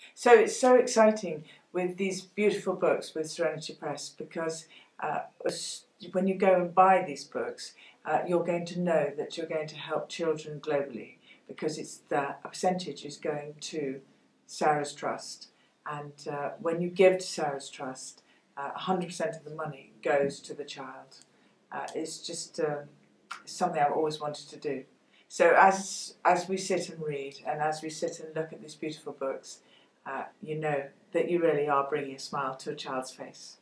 So it's so exciting with these beautiful books with Serenity Press, because when you go and buy these books, you're going to know that you're going to help children globally, because a percentage is going to Sarah's Trust, and when you give to Sarah's Trust, 100% of the money goes to the child. It's just something I've always wanted to do. So as we sit and read, and as we sit and look at these beautiful books, you know that you really are bringing a smile to a child's face.